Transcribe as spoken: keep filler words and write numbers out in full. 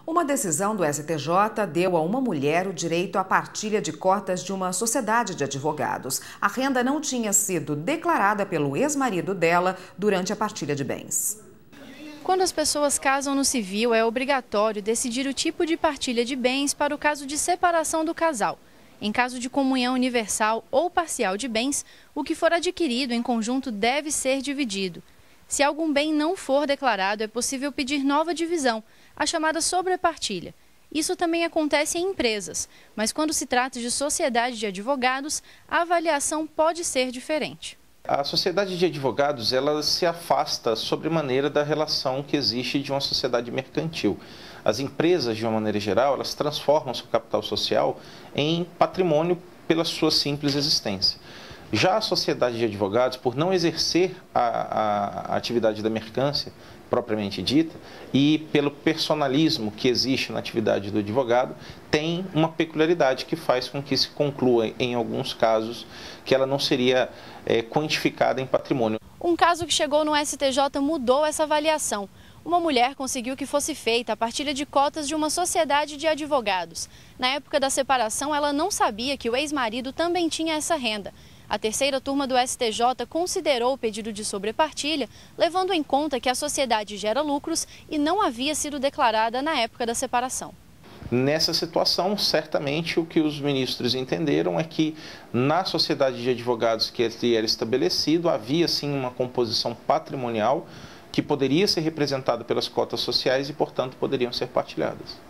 Uma decisão do S T J deu a uma mulher o direito à partilha de cotas de uma sociedade de advogados. A renda não tinha sido declarada pelo ex-marido dela durante a partilha de bens. Quando as pessoas casam no civil, é obrigatório decidir o tipo de partilha de bens para o caso de separação do casal. Em caso de comunhão universal ou parcial de bens, o que for adquirido em conjunto deve ser dividido. Se algum bem não for declarado, é possível pedir nova divisão, a chamada sobrepartilha. Isso também acontece em empresas, mas quando se trata de sociedade de advogados, a avaliação pode ser diferente. A sociedade de advogados, ela se afasta sobremaneira da relação que existe de uma sociedade mercantil. As empresas, de uma maneira geral, elas transformam seu capital social em patrimônio pela sua simples existência. Já a sociedade de advogados, por não exercer a, a, a atividade da mercância propriamente dita e pelo personalismo que existe na atividade do advogado, tem uma peculiaridade que faz com que se conclua, em alguns casos, que ela não seria é, quantificada em patrimônio. Um caso que chegou no S T J mudou essa avaliação. Uma mulher conseguiu que fosse feita a partilha de cotas de uma sociedade de advogados. Na época da separação, ela não sabia que o ex-marido também tinha essa renda. A terceira turma do S T J considerou o pedido de sobrepartilha, levando em conta que a sociedade gera lucros e não havia sido declarada na época da separação. Nessa situação, certamente o que os ministros entenderam é que na sociedade de advogados que era estabelecido, havia sim uma composição patrimonial que poderia ser representada pelas cotas sociais e, portanto, poderiam ser partilhadas.